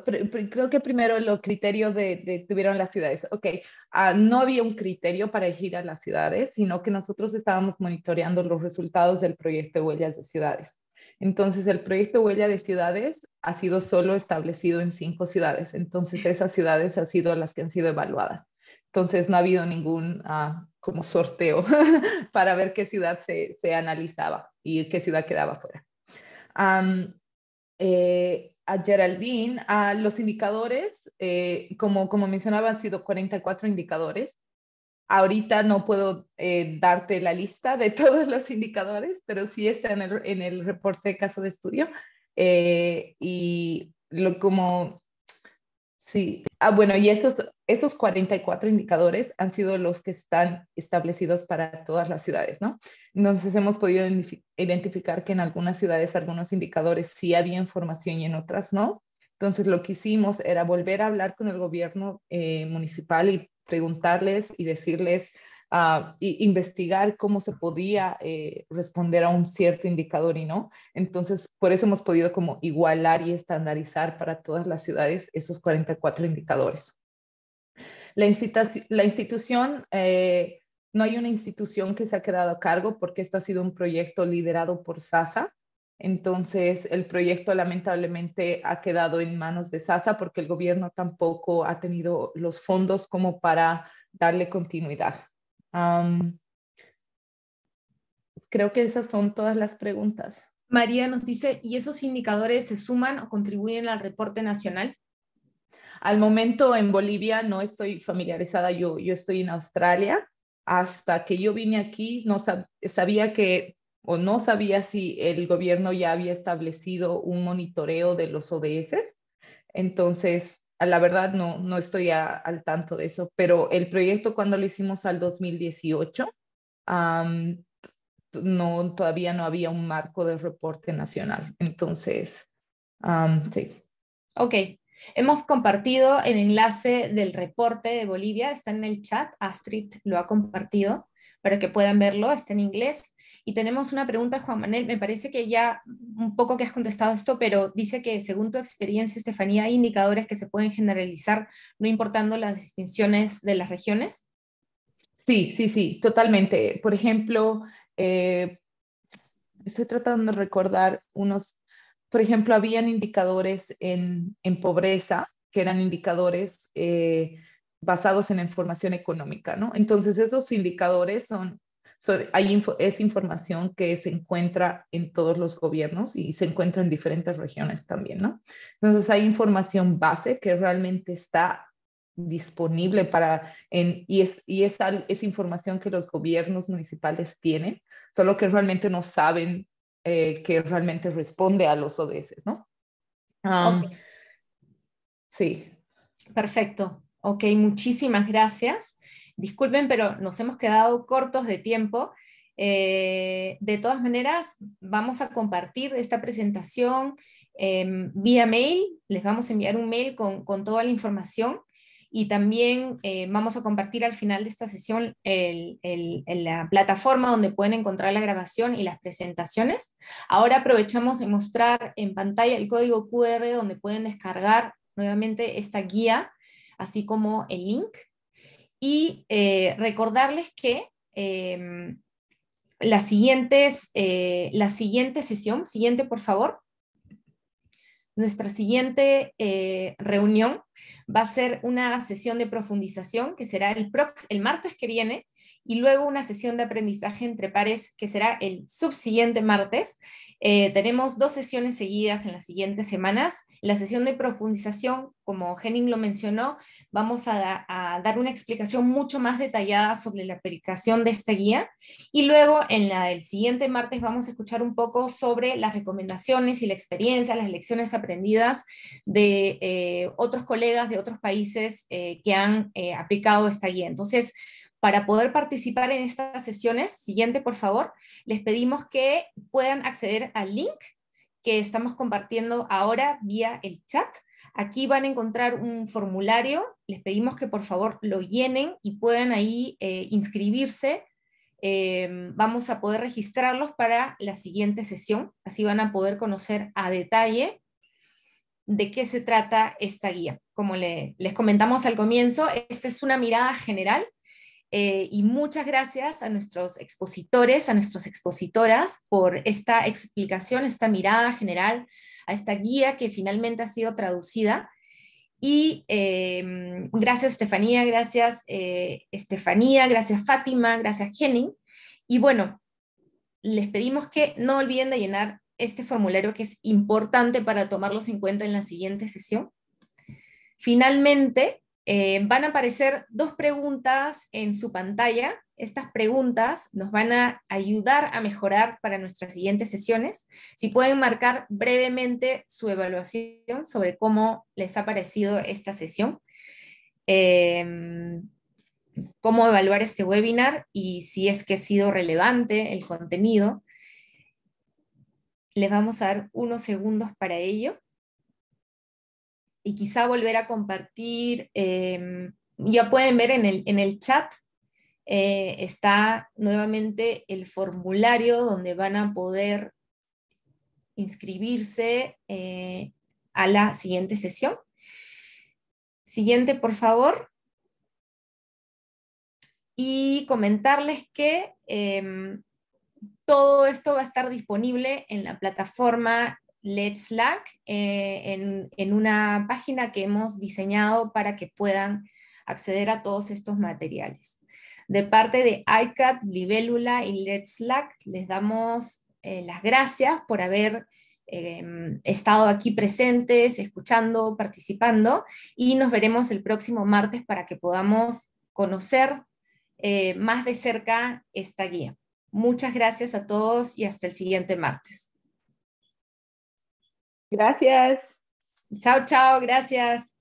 creo que primero los criterios de, de tuvieron las ciudades. Ok, uh, no había un criterio para elegir a las ciudades, sino que nosotros estábamos monitoreando los resultados del proyecto de huellas de ciudades. Entonces, el proyecto de huella de ciudades ha sido solo establecido en cinco ciudades. Entonces, esas ciudades han sido las que han sido evaluadas. Entonces, no ha habido ningún uh, como sorteo para ver qué ciudad se, se analizaba y qué ciudad quedaba fuera. Um, eh, a Geraldine, a los indicadores, eh, como, como mencionaba, han sido cuarenta y cuatro indicadores. Ahorita no puedo eh, darte la lista de todos los indicadores, pero sí está en el, en el reporte de caso de estudio. Eh, y lo como, sí, ah, bueno, y estos, estos cuarenta y cuatro indicadores han sido los que están establecidos para todas las ciudades, ¿no? Entonces hemos podido identificar que en algunas ciudades algunos indicadores sí había información y en otras no. Entonces lo que hicimos era volver a hablar con el gobierno eh, municipal y preguntarles y decirles, uh, y investigar cómo se podía eh, responder a un cierto indicador y no. Entonces, por eso hemos podido como igualar y estandarizar para todas las ciudades esos cuarenta y cuatro indicadores. La, institu la institución, eh, no hay una institución que se ha quedado a cargo porque esto ha sido un proyecto liderado por SASA. Entonces, el proyecto lamentablemente ha quedado en manos de SASA porque el gobierno tampoco ha tenido los fondos como para darle continuidad. Um, creo que esas son todas las preguntas. María nos dice, ¿y esos indicadores se suman o contribuyen al reporte nacional? Al momento en Bolivia no estoy familiarizada, yo, yo estoy en Australia. Hasta que yo vine aquí no sab sabía que o no sabía si el gobierno ya había establecido un monitoreo de los O D S. Entonces, a la verdad no, no estoy a, al tanto de eso, pero el proyecto cuando lo hicimos al dos mil dieciocho, um, no, todavía no había un marco de reporte nacional. Entonces, um, sí. Ok, hemos compartido el enlace del reporte de Bolivia, está en el chat, Astrid lo ha compartido para que puedan verlo, está en inglés. Y tenemos una pregunta, Juan Manuel, me parece que ya un poco que has contestado esto, pero dice que según tu experiencia, Estefanía, hay indicadores que se pueden generalizar no importando las distinciones de las regiones. Sí, sí, sí, totalmente. Por ejemplo, eh, estoy tratando de recordar unos, por ejemplo, habían indicadores en, en pobreza, que eran indicadores eh, basados en información económica, ¿no? Entonces, esos indicadores son, son hay info, es información que se encuentra en todos los gobiernos y se encuentra en diferentes regiones también, ¿no? Entonces, hay información base que realmente está disponible para, en, y, es, y es, es información que los gobiernos municipales tienen, solo que realmente no saben eh, que realmente responde a los O D S, ¿no? Um, okay. Sí. Perfecto. Ok, muchísimas gracias. Disculpen, pero nos hemos quedado cortos de tiempo. Eh, de todas maneras, vamos a compartir esta presentación eh, vía mail. Les vamos a enviar un mail con, con toda la información. Y también eh, vamos a compartir al final de esta sesión el, el, el, la plataforma donde pueden encontrar la grabación y las presentaciones. Ahora aprovechamos de mostrar en pantalla el código cu erre donde pueden descargar nuevamente esta guía, así como el link. Y eh, recordarles que eh, las siguientes, eh, la siguiente sesión, siguiente por favor, nuestra siguiente eh, reunión va a ser una sesión de profundización que será el, el martes que viene y luego una sesión de aprendizaje entre pares que será el subsiguiente martes. Eh, tenemos dos sesiones seguidas en las siguientes semanas. La sesión de profundización, como Henning lo mencionó, vamos a, da, a dar una explicación mucho más detallada sobre la aplicación de esta guía y luego en la del siguiente martes vamos a escuchar un poco sobre las recomendaciones y la experiencia, las lecciones aprendidas de eh, otros colegas de otros países eh, que han eh, aplicado esta guía. Entonces, para poder participar en estas sesiones, siguiente por favor, les pedimos que puedan acceder al link que estamos compartiendo ahora vía el chat. Aquí van a encontrar un formulario, les pedimos que por favor lo llenen y puedan ahí eh, inscribirse. Eh, vamos a poder registrarlos para la siguiente sesión, así van a poder conocer a detalle de qué se trata esta guía. Como le, les comentamos al comienzo, esta es una mirada general eh, y muchas gracias a nuestros expositores, a nuestras expositoras por esta explicación, esta mirada general, a esta guía que finalmente ha sido traducida. Y eh, gracias Estefanía, gracias eh, Estefanía, gracias Fátima, gracias Henning. Y bueno, les pedimos que no olviden de llenar este formulario que es importante para tomarlos en cuenta en la siguiente sesión. Finalmente, eh, van a aparecer dos preguntas en su pantalla. Estas preguntas nos van a ayudar a mejorar para nuestras siguientes sesiones. Si pueden marcar brevemente su evaluación sobre cómo les ha parecido esta sesión, eh, cómo evaluar este webinar y si es que ha sido relevante el contenido. Les vamos a dar unos segundos para ello. Y quizá volver a compartir, eh, ya pueden ver en el, en el chat, eh, está nuevamente el formulario donde van a poder inscribirse eh, a la siguiente sesión. Siguiente, por favor. Y comentarles que eh, todo esto va a estar disponible en la plataforma Let's Slack, eh, en, en una página que hemos diseñado para que puedan acceder a todos estos materiales. De parte de I C A T, Libélula y Let's Slack, les damos eh, las gracias por haber eh, estado aquí presentes, escuchando, participando, y nos veremos el próximo martes para que podamos conocer eh, más de cerca esta guía. Muchas gracias a todos y hasta el siguiente martes. Gracias. Chao, chao, gracias.